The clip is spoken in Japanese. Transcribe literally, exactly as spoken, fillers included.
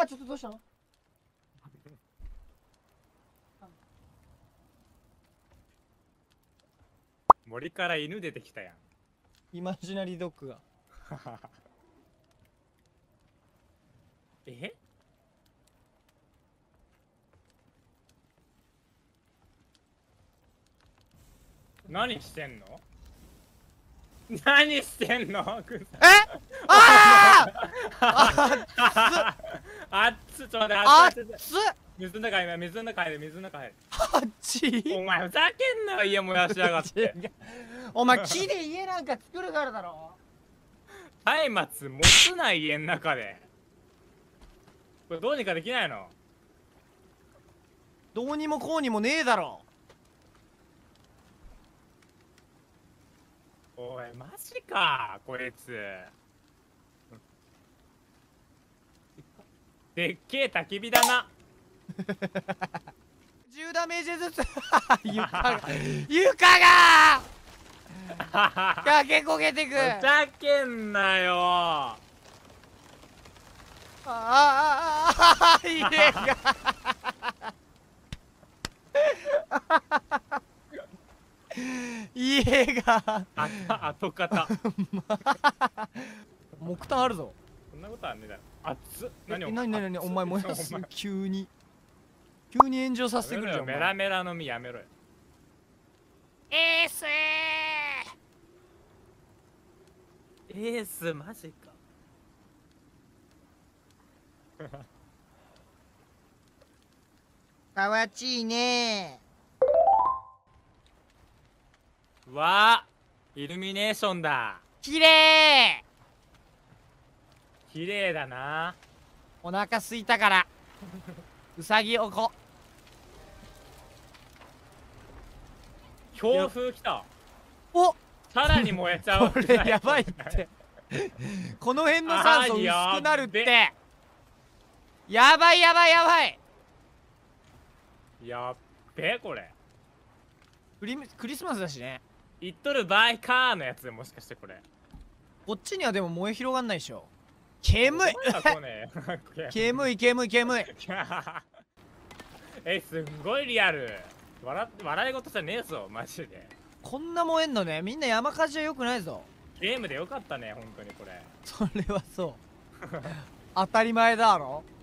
あ、ちょっとどうしたの？ 森から犬出てきたやん。 イマジナリードッグが。 え？何してんの？何してんの？ え？あああっつ、ちょっと待って、 あっっつ。 つ水の中入れ、水の中入れ、水の中入れ。 あっちお前ふざけんなよ、家燃やしやがって。 お前木で家なんか作るからだろ。 松明持つな、家の中で。これどうにかできないの？ どうにもこうにもねえだろ。 おい、マジかこいつ。でっけえ焚き火だな。 じゅうダメージずつ床が床が駆け焦げてく。 ふざけんなよ。 ああ家が家があ後方。 木炭あるぞ。 そんなことはねえだろ。あっつ。何を何何何お前燃やすお前急に急に炎上させてくるじゃん。 メラメラの実やめろよ。 エースエースマジか。 かわちいね。 わあ、イルミネーションだ。 きれい。 綺麗だな。 お腹すいたからうさぎおこ。 強風来た。 おさらに燃えちゃう。 これやばいってこの辺の酸素薄くなるって。やばいやばいやばい。 やっべこれ。 クリクリスマスだしね。 言っとる場合かーのやつで、もしかしてこれ。 こっちにはでも燃え広がんないでしょ。煙い煙い煙い煙い。 え、すんごいリアル。笑笑い事じゃねえぞマジで。 こんな燃えんのね。みんな山火事はよくないぞ。 ゲームでよかったね本当にこれ。 それはそう当たり前だろ。